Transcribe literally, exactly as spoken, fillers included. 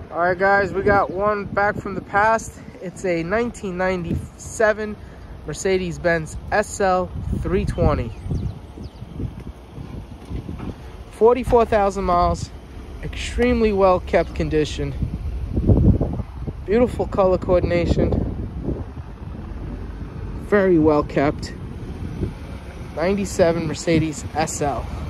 All right, guys, we got one back from the past. It's a nineteen ninety-seven Mercedes Benz S L three twenty. forty-four thousand miles, extremely well kept condition. Beautiful color coordination. Very well kept. ninety-seven Mercedes S L.